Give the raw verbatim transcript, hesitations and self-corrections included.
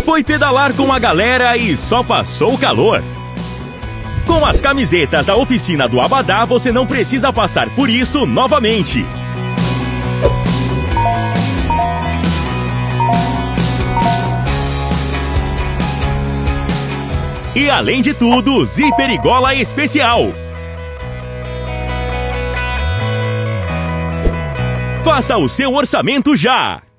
Foi pedalar com a galera e só passou o calor. Com as camisetas da oficina do Abadá, você não precisa passar por isso novamente. E além de tudo, zíper e gola especial. Faça o seu orçamento já!